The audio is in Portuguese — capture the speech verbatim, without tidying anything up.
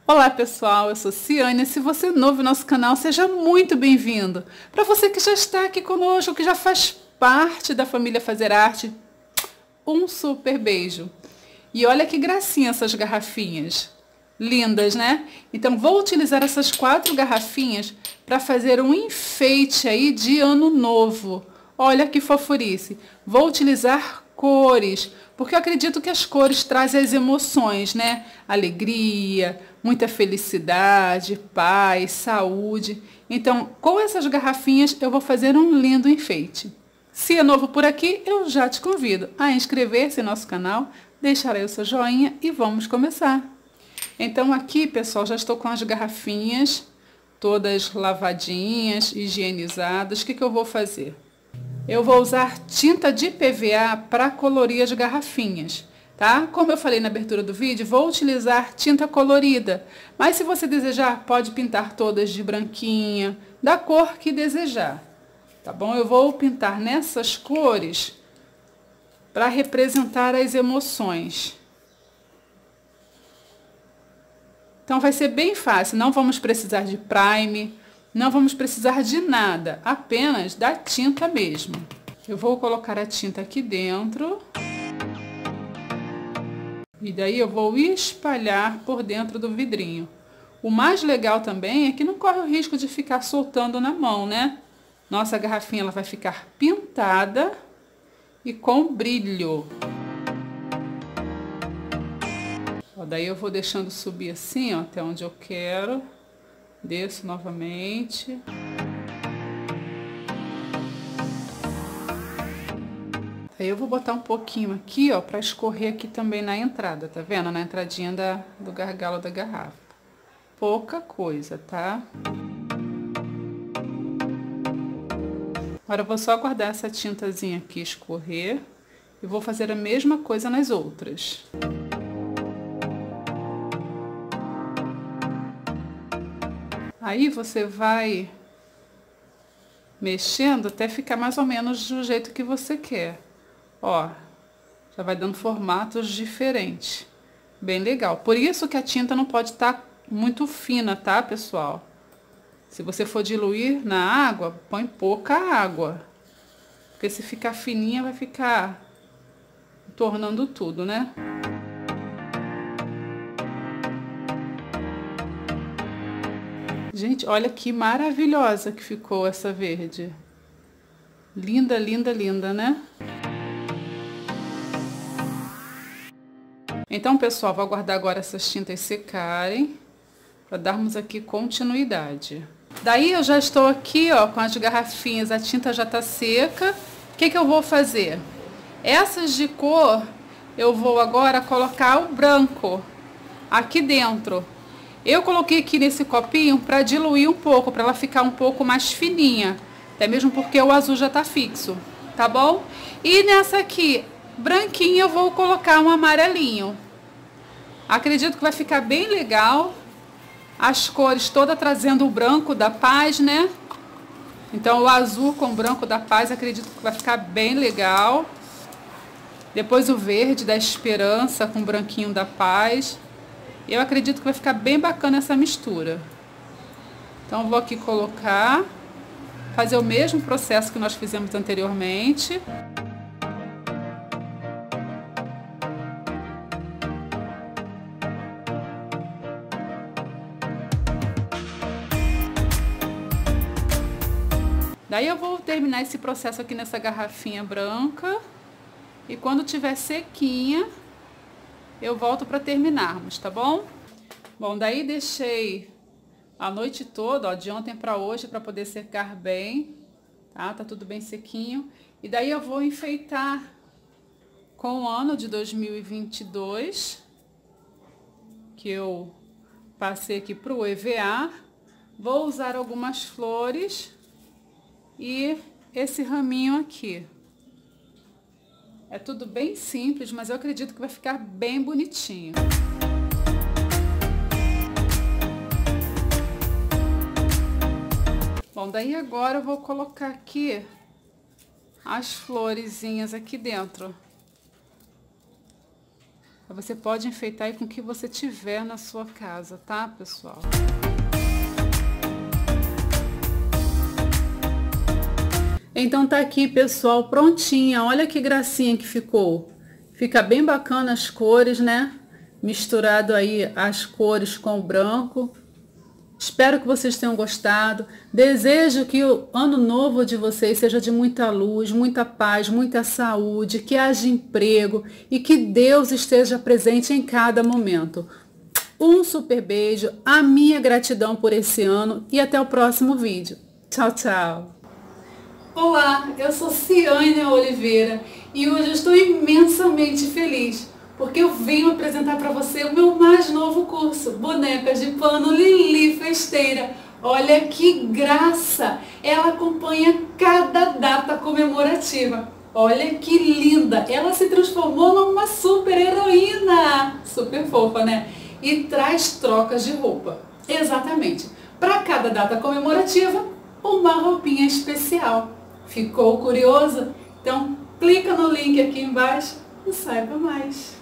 Olá pessoal, eu sou Ciane. Se você é novo no nosso canal, seja muito bem-vindo. Para você que já está aqui conosco, que já faz parte da família Fazer Arte, um super beijo. E olha que gracinha essas garrafinhas. Lindas, né? Então vou utilizar essas quatro garrafinhas para fazer um enfeite aí de ano novo. Olha que fofurice. Vou utilizar cores, porque eu acredito que as cores trazem as emoções, né? Alegria, muita felicidade, paz, saúde. Então, com essas garrafinhas eu vou fazer um lindo enfeite. Se é novo por aqui, eu já te convido a inscrever-se no nosso canal, deixar aí o seu joinha e vamos começar. Então aqui, pessoal, já estou com as garrafinhas todas lavadinhas, higienizadas. O que que eu vou fazer? Eu vou usar tinta de P V A para colorir as garrafinhas, tá? Como eu falei na abertura do vídeo, vou utilizar tinta colorida. Mas se você desejar, pode pintar todas de branquinha, da cor que desejar, tá bom? Eu vou pintar nessas cores para representar as emoções. Então vai ser bem fácil, não vamos precisar de primer, não vamos precisar de nada, apenas da tinta mesmo. Eu vou colocar a tinta aqui dentro. E daí eu vou espalhar por dentro do vidrinho. O mais legal também é que não corre o risco de ficar soltando na mão, né? Nossa garrafinha ela vai ficar pintada e com brilho. Ó, daí eu vou deixando subir assim, ó, até onde eu quero. Desço novamente. Aí eu vou botar um pouquinho aqui, ó, para escorrer aqui também na entrada, tá vendo? Na entradinha da, do gargalo da garrafa. Pouca coisa, tá? Agora eu vou só guardar essa tintazinha aqui escorrer e vou fazer a mesma coisa nas outras. Aí você vai mexendo até ficar mais ou menos do jeito que você quer. Ó, já vai dando formatos diferentes. Bem legal. Por isso que a tinta não pode estar muito fina, tá, pessoal? Se você for diluir na água, põe pouca água. Porque se ficar fininha, vai ficar tornando tudo, né? Gente, olha que maravilhosa que ficou essa verde. Linda, linda, linda, né? Então, pessoal, vou aguardar agora essas tintas secarem para darmos aqui continuidade. Daí eu já estou aqui, ó, com as garrafinhas, a tinta já tá seca. O que que eu vou fazer? Essas de cor, eu vou agora colocar o branco aqui dentro. Eu coloquei aqui nesse copinho para diluir um pouco, para ela ficar um pouco mais fininha. Até mesmo porque o azul já tá fixo, tá bom? E nessa aqui, branquinha, eu vou colocar um amarelinho. Acredito que vai ficar bem legal. As cores todas trazendo o branco da paz, né? Então o azul com o branco da paz, acredito que vai ficar bem legal. Depois o verde da esperança com o branquinho da paz. Eu acredito que vai ficar bem bacana essa mistura. Então, vou aqui colocar, fazer o mesmo processo que nós fizemos anteriormente. Daí eu vou terminar esse processo aqui nessa garrafinha branca. E quando tiver sequinha, eu volto para terminarmos, tá bom? Bom, daí deixei a noite toda, ó, de ontem para hoje, para poder secar bem, tá? Tá tudo bem sequinho. E daí eu vou enfeitar com o ano de dois mil e vinte e dois, que eu passei aqui pro E V A. Vou usar algumas flores e esse raminho aqui. É tudo bem simples, mas eu acredito que vai ficar bem bonitinho. Bom, daí agora eu vou colocar aqui as florezinhas aqui dentro. Você pode enfeitar aí com o que você tiver na sua casa, tá, pessoal? Então tá aqui, pessoal, prontinha. Olha que gracinha que ficou. Fica bem bacana as cores, né? Misturado aí as cores com o branco. Espero que vocês tenham gostado. Desejo que o ano novo de vocês seja de muita luz, muita paz, muita saúde, que haja emprego e que Deus esteja presente em cada momento. Um super beijo, a minha gratidão por esse ano e até o próximo vídeo. Tchau, tchau! Olá, eu sou Ciane Oliveira e hoje eu estou imensamente feliz porque eu venho apresentar para você o meu mais novo curso, Bonecas de Pano Lili Festeira. Olha que graça! Ela acompanha cada data comemorativa. Olha que linda! Ela se transformou numa super heroína! Super fofa, né? E traz trocas de roupa. Exatamente. Para cada data comemorativa, uma roupinha especial. Ficou curioso? Então clica no link aqui embaixo e saiba mais.